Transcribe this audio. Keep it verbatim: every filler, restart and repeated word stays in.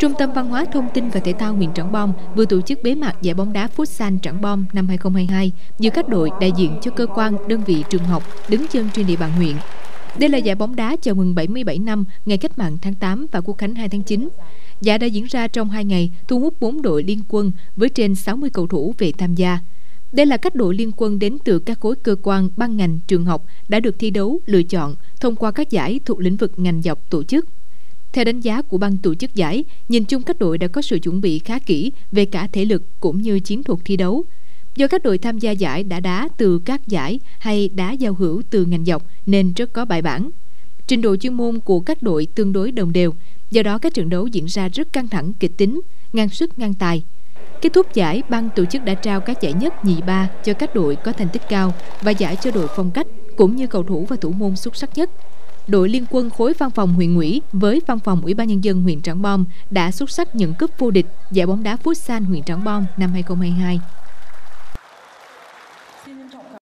Trung tâm Văn hóa Thông tin và Thể thao huyện Trảng Bom vừa tổ chức bế mạc giải bóng đá Futsal Trảng Bom năm hai không hai hai giữa các đội đại diện cho cơ quan, đơn vị, trường học đứng chân trên địa bàn huyện. Đây là giải bóng đá chào mừng bảy mươi bảy năm ngày Cách mạng tháng tám và Quốc khánh hai tháng chín. Giải đã diễn ra trong hai ngày, thu hút bốn đội liên quân với trên sáu mươi cầu thủ về tham gia. Đây là các đội liên quân đến từ các khối cơ quan, ban ngành, trường học đã được thi đấu, lựa chọn thông qua các giải thuộc lĩnh vực ngành dọc tổ chức. Theo đánh giá của ban tổ chức giải, nhìn chung các đội đã có sự chuẩn bị khá kỹ về cả thể lực cũng như chiến thuật thi đấu. Do các đội tham gia giải đã đá từ các giải hay đá giao hữu từ ngành dọc nên rất có bài bản. Trình độ chuyên môn của các đội tương đối đồng đều, do đó các trận đấu diễn ra rất căng thẳng, kịch tính, ngang sức ngang tài. Kết thúc giải, ban tổ chức đã trao các giải nhất, nhì, ba cho các đội có thành tích cao và giải cho đội phong cách cũng như cầu thủ và thủ môn xuất sắc nhất. Đội liên quân khối văn phòng huyện ủy với văn phòng Ủy ban nhân dân huyện Trảng Bom đã xuất sắc nhận cúp vô địch giải bóng đá Futsal huyện Trảng Bom năm hai không hai hai.